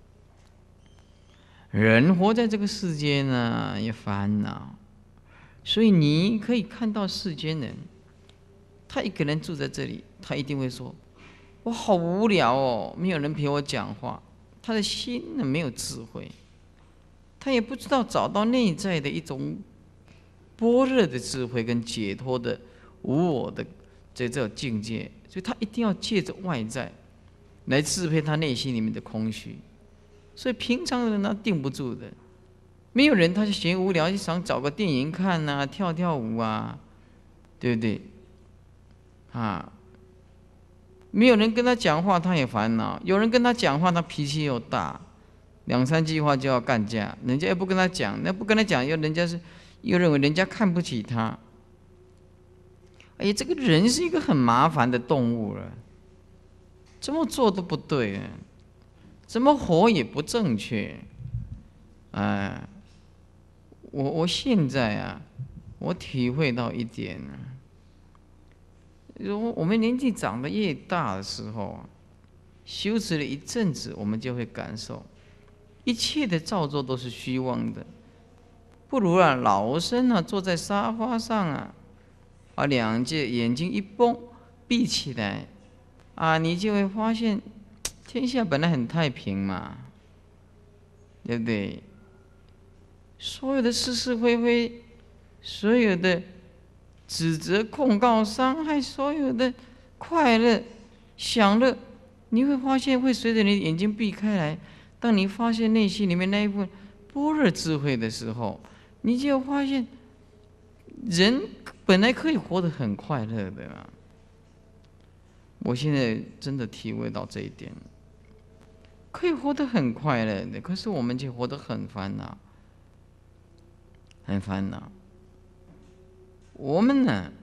人活在这个世间呢，也烦恼，所以你可以看到世间人，他一个人住在这里，他一定会说：“我好无聊哦，没有人陪我讲话。”他的心呢没有智慧，他也不知道找到内在的一种般若的智慧跟解脱的无我的这这种境界，所以他一定要借着外在来支配他内心里面的空虚。所以平常人他定不住的，没有人他就嫌无聊，就想找个电影看啊，跳跳舞啊，对不对？啊，没有人跟他讲话，他也烦恼；有人跟他讲话，他脾气又大，两三句话就要干架。人家又不跟他讲，那不跟他讲，又人家是又认为人家看不起他。哎，这个人是一个很麻烦的动物了，怎么做都不对，怎么活也不正确。哎，我我现在啊，我体会到一点啊，如果我们年纪长得越大的时候啊，修持了一阵子，我们就会感受，一切的造作都是虚妄的。不如啊，老生啊，坐在沙发上啊，把两只眼睛一绷，闭起来，啊，你就会发现，天下本来很太平嘛，对不对？所有的是是非非，所有的指责、控告、伤害，所有的快乐、享乐，你会发现会随着你眼睛闭开来。当你发现内心里面那一部分般若智慧的时候，你就发现人本来可以活得很快乐的嘛。我现在真的体会到这一点，可以活得很快乐的，可是我们却活得很烦恼，很烦恼。我们呢，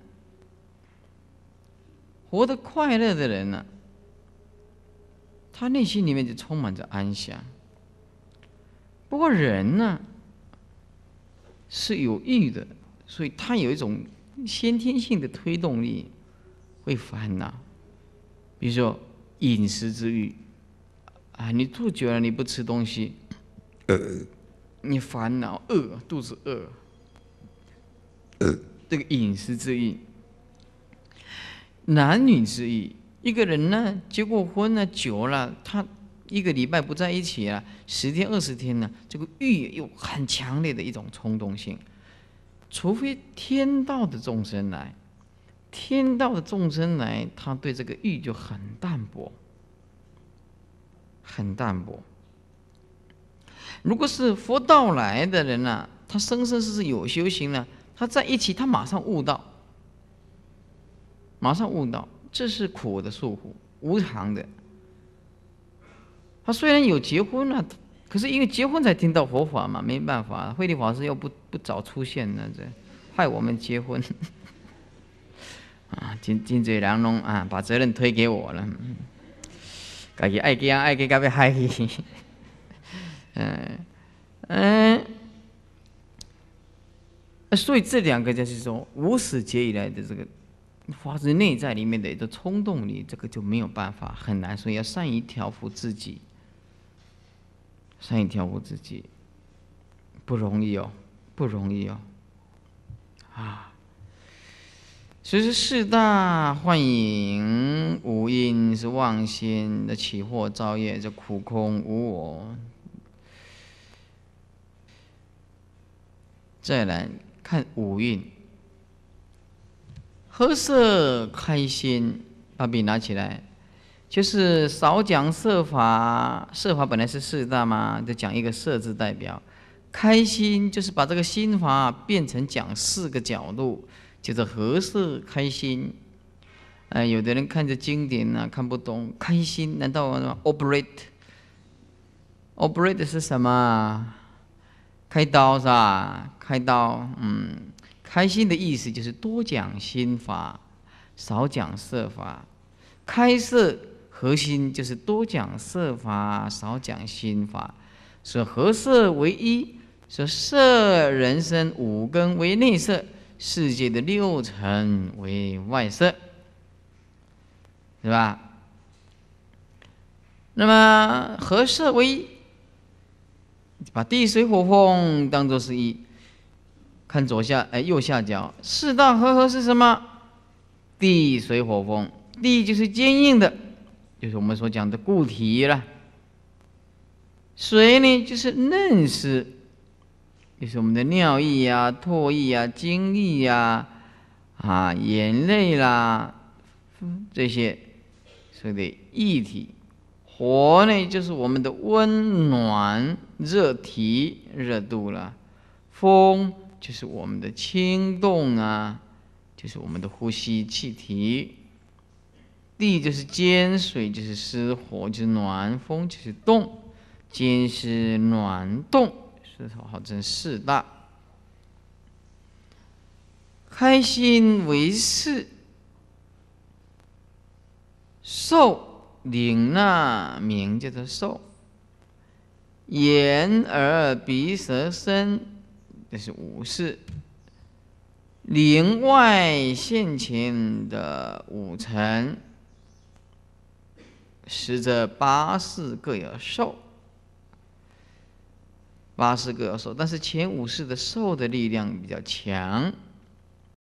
活得快乐的人呢，他内心里面就充满着安详。不过人呢，是有欲的，所以他有一种先天性的推动力，会烦恼。比如说饮食之欲，啊，你住久了你不吃东西，呃，你烦恼饿，肚子饿，呃，这个饮食之欲。男女之欲，一个人呢结过婚了久了，他一个礼拜不在一起了，十天二十天呢，这个欲有很强烈的一种冲动性。除非天道的众生来，天道的众生来，他对这个欲就很淡薄，很淡薄。如果是佛道来的人啊，他生生世世有修行了，他在一起，他马上悟到，马上悟到这是苦的束缚，无常的。他虽然有结婚了，可是因为结婚才听到佛法嘛，没办法，慧理法师又不不早出现呢，这害我们结婚啊，真真侪人拢啊，把责任推给我了，家己爱惊爱惊到要害去，嗯嗯， 所以这两个就是说，无始劫以来的这个发自内在里面的一个冲动力，这个就没有办法，很难，所以要善于调伏自己，善于调伏自己，不容易哦，不容易哦，啊！所以说四大幻影五阴是妄心的起惑造业，这苦空无我。再来看五蕴，何色开心？把笔拿起来，就是少讲色法。色法本来是四大嘛，就讲一个色字代表。开心就是把这个心法变成讲四个角度，就是何色开心。哎，有的人看着经典啊看不懂，开心难道 operate？operate 是什么？开刀是吧？开刀，嗯，开心的意思就是多讲心法，少讲色法。开色核心就是多讲色法，少讲心法。说合色为一，说色人生五根为内色，世界的六尘为外色，是吧？那么合色为一，把地水火风当作是一，看左下哎右下角，四大合合是什么？地水火风，地就是坚硬的，就是我们所讲的固体了。水呢就是嫩湿，就是我们的尿液呀、唾液呀、精液呀、啊眼泪啦这些所谓的液体。火呢就是我们的温暖热体热度了，风就是我们的轻动啊，就是我们的呼吸气体。地就是坚，水就是湿，火就是暖，风就是动，坚湿暖动，是好这四大。开心为事，受领纳名叫做受，眼耳鼻舌身，这是五事。领外现前的五尘，实则八事各有受，八事各有受，但是前五事的受的力量比较强。